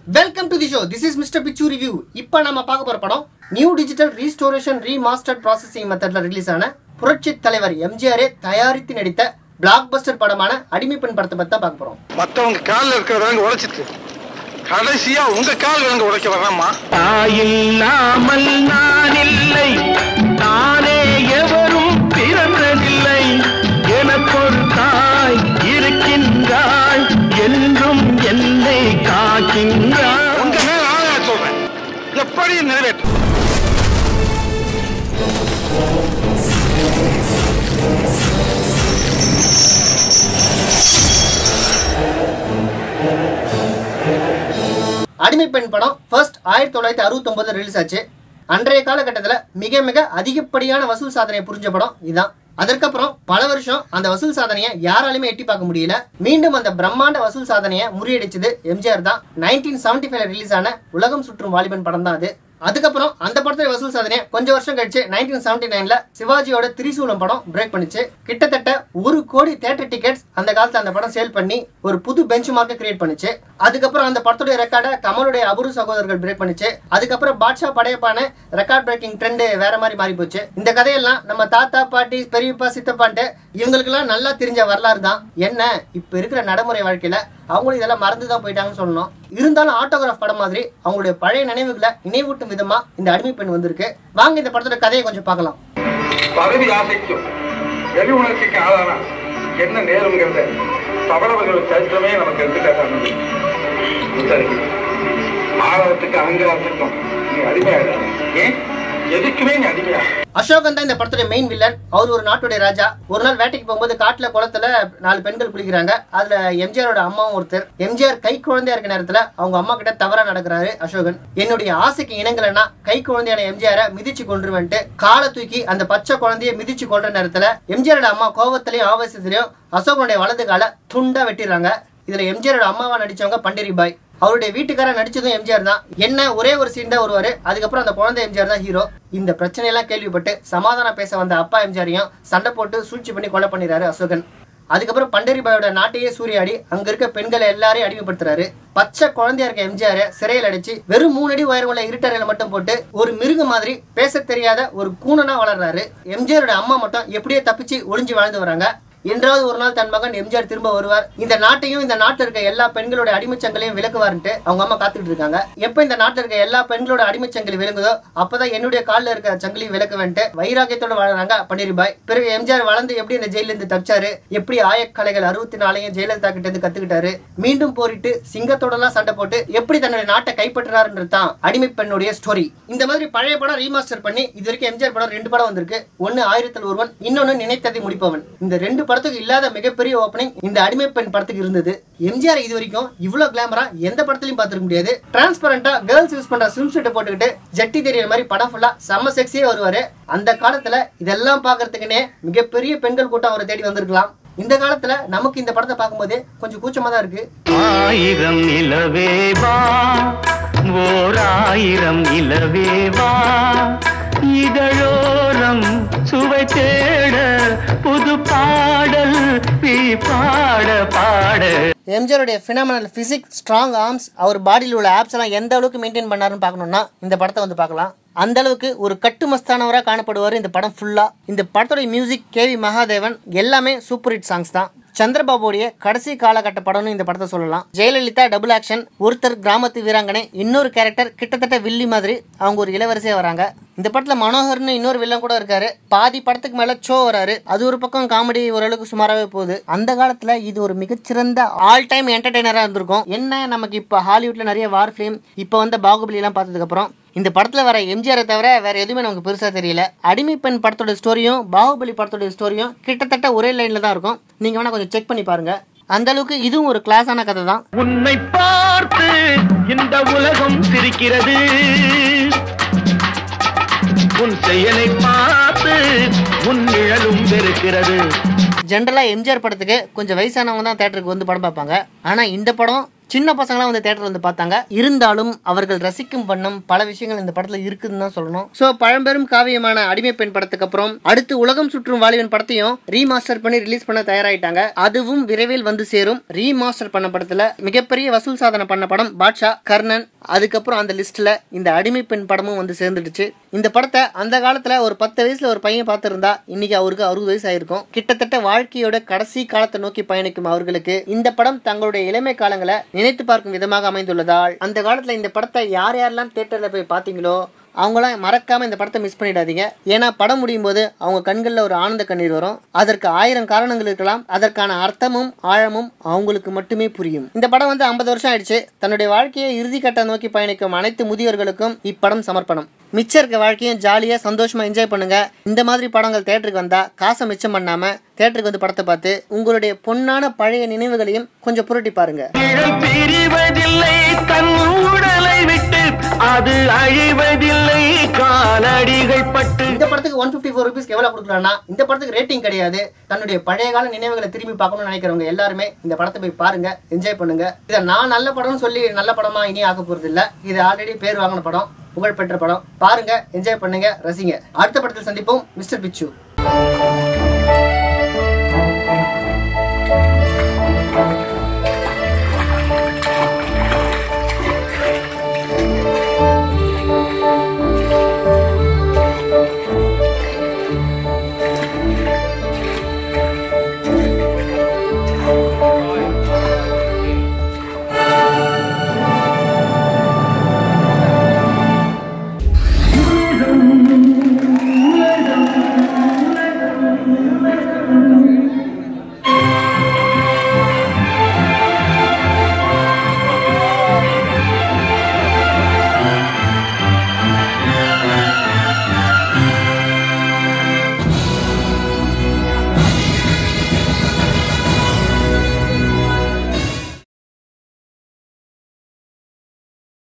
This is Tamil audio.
Welcome to the show. This is Mr. Pichu Review. இப்போ நாம பார்க்க போற படம் new digital restoration remastered processing மெத்தட்ல ரிலீஸ் ஆன புரட்சி தலைவர் எம்ஜிஆர் தயாரித்து நடித்த பிளாக் பஸ்டர் படமான அடிமை பெண் படத்தை பத்தி தான் பார்க்க போறோம். மத்தவங்க கால்ல இருக்கிறவங்க உடைச்சிட்டு கடைசியா உங்க கால் விலங்கு உடைக்க வரணுமா? தாயில்லாமல் நான் இல்லை, நானே எவரும் பிறந்ததில்லை, எனக்கொரு தாய் இருக்கின்றாய், என்றும் என்னை காக்கின்றாய். உங்க மேல ஆணையா சொல்றேன், எப்படி நிறைவேற்றும்? அடிமை பெண் படம் ஃபர்ஸ்ட் 1969 ரிலீஸ் ஆச்சு. அன்றைய காலகட்டத்தில் மிக மிக அதிகப்படியான வசூல் சாதனையை புரிஞ்ச படம் இதுதான். அதற்கப்புறம் பல வருஷம் அந்த வசூல் சாதனையை யாராலுமே எட்டி பார்க்க முடியல. மீண்டும் அந்த பிரம்மாண்ட வசூல் சாதனையை முறியடிச்சது எம்ஜிஆர் தான். 1975 ரிலீஸ் ஆன உலகம் சுற்றும் வாலிபன் படம் தான் அது. அதுக்கப்புறம் அந்த படத்துல வசூல் சாதனையை கொஞ்சம் வருஷம் கழிச்சு 1979ல சிவாஜியோட திரிசூலம் படம் பிரேக் பண்ணிச்சு. கிட்டத்தட்ட 1 கோடி தியேட்டர் டிக்கெட்ஸ் அந்த காலத்துல அந்த படம் சேல் பண்ணி ஒரு புது பெஞ்ச் மார்க்கை கிரியேட் பண்ணிச்சு. அதுக்கப்புறம் அந்த படத்துடைய ரெக்கார்டை கமலுடைய அபூர்வ சகோதரர்கள் பிரேக் பண்ணிச்சு. அதுக்கப்புறம் பாட்ஷா படையப்பான ரெக்கார்ட் பிரேக்கிங் ட்ரெண்ட் வேற மாதிரி மாறி போச்சு. இந்த கதையெல்லாம் நம்ம தாத்தா பாட்டி பெரியப்பா சித்தப்பான்ட்டு இவங்களுக்கெல்லாம் நல்லா தெரிஞ்ச வரலாறு தான். என்ன இப்ப இருக்கிற நடைமுறை வாழ்க்கையில அவங்களும் இதெல்லாம் மறந்துதான் போயிட்டாங்கன்னு சொல்லணும். இருந்தாலும் ஆட்டோகிராஃப் படம் மாதிரி அவங்களுடைய பழைய நினைவுகளை நினைவூட்டும் விதமா இந்த அடிமை பெண் வந்திருக்கு. வாங்க இந்த படத்தோட கதையை கொஞ்சம் பார்க்கலாம். பதவி ஆசைக்கும் வெளி உணர்ச்சிக்கு ஆளானா என்ன நேருங்கிறத தவளவர்கள் சரித்திரமே நமக்கு எடுத்துக்காட்டானது. ஆணவத்துக்கு அகங்காரத்துக்கும் நீ அடிமையாடா. ஏன் எதுக்குமே நீ அடிமையா? அசோகன் தான் இந்த படத்துடைய மெயின் வில்லன். அவர் ஒரு நாட்டுடைய ராஜா. ஒரு நாள் வேட்டைக்கு போகும்போது காட்டுல குளத்துல 4 பெண்கள் குளிக்கிறாங்க. அதுல எம்ஜிஆரோட அம்மாவும் ஒருத்தர். எம்ஜிஆர் கை குழந்தையா இருக்க நேரத்துல அவங்க அம்மா கிட்ட தவறா நடக்கிறாரு அசோகன். என்னுடைய ஆசைக்கு இணங்கலன்னா கை குழந்தையான எம்ஜிஆரை மிதிச்சு கொண்டுருவன்ட்டு காலை தூக்கி அந்த பச்சை குழந்தைய மிதிச்சு கொள்ற நேரத்துல எம்ஜிஆரோட அம்மா கோபத்திலையும் ஆவேசத்திலையும் அசோகனுடைய வலது காலை துண்டா வெட்டிடுறாங்க. இதுல எம்ஜிஆரோட அம்மாவா நடிச்சவங்க பண்டரி பாய். அவருடைய வீட்டுக்காரர் நடிச்சதும் எம்ஜிஆர் தான். என்ன ஒரே ஒரு சீன் தான் வருவாரு. அதுக்கப்புறம் அந்த குழந்தை எம்ஜிஆர் தான் ஹீரோ. இந்த பிரச்சனையெல்லாம் கேள்விப்பட்டு சமாதானம் பேச வந்த அப்பா எம்ஜிஆரையும் சண்டை போட்டு சூழ்ச்சி பண்ணி கொலை பண்ணிடுறாரு அசோகன். அதுக்கப்புறம் பண்டரி பாயோட நாட்டையே சூறையாடி அங்க இருக்க பெண்களை எல்லாரையும் அடிமைப்படுத்துறாரு. பச்சை குழந்தையா இருக்க எம்ஜிஆர் சிறையில் அடிச்சு வெறும் 3 அடி உயரம் உள்ள இருட்டறையில மட்டும் போட்டு ஒரு மிருக மாதிரி பேச தெரியாத ஒரு கூணனா வளர்றாரு. எம்ஜிஆரோட அம்மா மட்டும் எப்படியே தப்பிச்சு ஒளிஞ்சு வாழ்ந்து வராங்க. என்றாவது ஒரு நாள் தன் மகன் எம்ஜிஆர் திரும்ப வருவார், இந்த நாட்டையும் இந்த நாட்டில் இருக்க எல்லா பெண்களோட அடிமைச்சங்களையும் விலக்குவார்ன்ட்டு அவங்க அம்மா காத்துட்டு இருக்காங்க. எப்ப இந்த நாட்டில் இருக்க எல்லா பெண்களோட அடிமைச்சங்களையும் விலங்குதோ அப்பதான் என்னுடைய காலில் இருக்க சங்கிலையும் விலக்குவேன்ட்டு வைராக்கியத்தோட வாழறாங்க பண்டரி பாய். பிறகு எம்ஜிஆர் வளர்ந்து எப்படி இந்த ஜெயில இருந்து தப்பிச்சாரு, எப்படி ஆயக்கலைகள் 64 ஜெயலலிதா கிட்ட இருந்து கத்துக்கிட்டாரு, மீண்டும் போரிட்டு சிங்கத்தோட எல்லாம் சண்டை போட்டு எப்படி தன்னுடைய நாட்டை கைப்பற்றினாருன்றது தான் அடிமை பெண்ணுடைய ஸ்டோரி. இந்த மாதிரி பழைய படம் ரீமாஸ்டர் பண்ணி இது வரைக்கும் எம்ஜிஆர் படம் 2 படம் வந்திருக்கு. ஒன்னு 1000ல் ஒருவன், இன்னொன்னு நினைத்ததை முடிப்பவன். இந்த 2 படத்துக்கு இல்லாத மிகப்பெரிய ஓப்பனிங் இந்த அடிமை பெண் படத்துக்கு இருந்தது. எம்ஜிஆர் இது வரைக்கும் இவ்வளவு கிளாமரா எந்த படத்திலையும் பார்த்திருக்க முடியாது. டிரான்ஸ்பரண்டா கேர்ள்ஸ் யூஸ் பண்ற ஸ்விம் ஷர்ட் போட்டுக்கிட்டு ஜட்டி தெரியற மாதிரி படம் ஃபுல்லா செம்ம செக்ஸியே வருவாரு. அந்த காலத்துல இதெல்லாம் பாக்குறதுக்குன்னே மிகப்பெரிய பெண்கள் கூட்டம் அவரை தேடி வந்திருக்கலாம். இந்த காலத்துல நமக்கு இந்த படத்தை பார்க்கும்போது கொஞ்சம் கூச்சமா தான் இருக்கு. 1000 நிலவேவா, ஓர் 1000 நிலவேவா, இதழோரம் சுவை தேட புது பாடல் பாட பாட. எம்ஜிஆருடைய ஃபினாமினல் பிசிக், ஸ்ட்ராங் ஆர்ம்ஸ், அவர் பாடியில் உள்ள ஆப்ஸ் எல்லாம் எந்த அளவுக்கு மெயின்டைன் பண்ணாருன்னு பார்க்கணும்னா இந்த படத்தை வந்து பார்க்கலாம். அந்த அளவுக்கு ஒரு கட்டுமஸ்தானவராக காணப்படுவார் இந்த படம் ஃபுல்லா. இந்த படத்துடைய மியூசிக் கேவி மகாதேவன், எல்லாமே சூப்பர் ஹிட் சாங்ஸ் தான். சந்திரபாபுடைய கடைசி காலகட்ட படம்னு இந்த படத்தை சொல்லலாம். ஜெயலலிதா டபுள் ஆக்ஷன், ஒருத்தர் கிராமத்து வீராங்கனை, இன்னொரு கேரக்டர் கிட்டத்தட்ட வில்லி மாதிரி அவங்க ஒரு இளவரசியா வராங்க. இந்த படத்துல மனோகர்னு இன்னொரு வில்லன் கூட இருக்காரு. பாதி படத்துக்கு மேல சோ வராரு. அது ஒரு பக்கம் காமெடி ஓரளவுக்கு சுமாராகவே போகுது. அந்த காலத்துல இது ஒரு மிகச்சிறந்த ஆல் டைம் என்டர்டெய்னரா இருந்திருக்கும். என்ன நமக்கு இப்ப ஹாலிவுட்ல நிறைய வார் பிலிம், இப்ப வந்த பாகுபலி எல்லாம் பார்த்ததுக்கு அப்புறம் இந்த படத்துல வர எம்ஜிஆரை தவிர வேற எதுவுமே நமக்கு பெருசா தெரியல. அடிமை பெண் படத்தோட ஸ்டோரியும் பாகுபலி படத்தோட ஸ்டோரியும் கிட்டத்தட்ட ஒரே லைன்ல தான் இருக்கும். நீங்க வேணா கொஞ்சம் செக் பண்ணி பாருங்க. அந்த அளவுக்கு இதுவும் ஒரு கிளாஸான கதை தான். உன்னை பார்த்து இந்த உலகம் சிரிக்கிறது, உன் செயலை பார்த்து உன் நிழலும் வெறுக்கிறது. ஜென்ரலா எம்ஜிஆர் படத்துக்கு கொஞ்சம் வயசானவங்க தான் தியேட்டருக்கு வந்து படம் பார்ப்பாங்க. ஆனா இந்த படம் சின்ன பசங்களாம் வந்து தேட்டர்ல வந்து பார்த்தாங்க. இருந்தாலும் அவர்கள் ரசிக்கும் வண்ணம் பல விஷயங்கள் இந்த படத்துல இருக்குதுன்னு தான் சொல்லணும். சோ பழம்பெரும் காவியமான அடிமை பெண் படத்துக்கு அப்புறம் அடுத்து உலகம் சுற்றும் வாலிபன் படத்தையும் ரீமாஸ்டர் பண்ணி ரிலீஸ் பண்ண தயாராயிட்டாங்க. அதுவும் விரைவில் வந்து சேரும். ரீமாஸ்டர் பண்ண படத்துல மிகப்பெரிய வசூல் சாதனை பண்ண படம் பாட்ஷா, கர்ணன், அதுக்கப்புறம் அந்த லிஸ்ட்ல இந்த அடிமை பெண் படமும் வந்து சேர்ந்துடுச்சு. இந்த படத்தை அந்த காலத்துல ஒரு 10 வயசுல ஒரு பையன் பார்த்திருந்தா இன்னைக்கு அவருக்கு 60 வயசு ஆயிருக்கும். கிட்டத்தட்ட வாழ்க்கையோட கடைசி காலத்தை நோக்கி பயணிக்கும் அவர்களுக்கு இந்த படம் தங்களுடைய இளமை காலங்களை நினைத்து பார்க்கும் விதமாக அமைந்துள்ளதால் அந்த காலத்துல இந்த படத்தை யார் யாரெல்லாம் தியேட்டர்ல போய் பாத்தீங்களோ அவங்களாம் மறக்காம இந்த படத்தை மிஸ் பண்ணிடாதீங்க. ஏன்னா படம் முடியும் போது அவங்க கண்கள்ல ஒரு ஆனந்த கண்ணீர் வரும். அதற்கு 1000 காரணங்கள் இருக்கலாம். அதற்கான அர்த்தமும் ஆழமும் அவங்களுக்கு மட்டுமே புரியும். இந்த படம் வந்து 50 வருஷம் ஆயிடுச்சு. தன்னுடைய வாழ்க்கையை இறுதி கட்ட நோக்கி பயணிக்கும் அனைத்து முதியோர்களுக்கும் இப்படம் சமர்ப்பணம். மிச்சம் இருக்க வாழ்க்கையும் ஜாலியா சந்தோஷமா என்ஜாய் பண்ணுங்க. இந்த மாதிரி படங்கள் தியேட்டருக்கு வந்தா காசை மிச்சம் பண்ணாம தியேட்டருக்கு வந்து படத்தை பார்த்து உங்களுடைய பொன்னான பழைய நினைவுகளையும் கொஞ்சம் புரட்டி பாருங்க. அது அழிவதில்லை காலடிகள் பட்டு. இந்த படத்துக்கு 154 ரூபீஸ் எவ்வளவு கொடுக்கலாம்னா இந்த படத்துக்கு ரேட்டிங் கிடையாது. தன்னுடைய பழைய கால நினைவுகளை திரும்பி பார்க்கணும்னு நினைக்கிறவங்க எல்லாருமே இந்த படத்தை போய் பாருங்க, என்ஜாய் பண்ணுங்க. இதை நான் நல்ல படம்னு சொல்லி நல்ல படமா இனி ஆக்க போறது இல்ல. இது ஆல்ரெடி பேர் வாங்கின படம், புகழ்பெற்ற படம். பாருங்க, என்ஜாய் பண்ணுங்க, ரசிங்க. அடுத்த படத்தில் சந்திப்போம். மிஸ்டர் பிச்சு.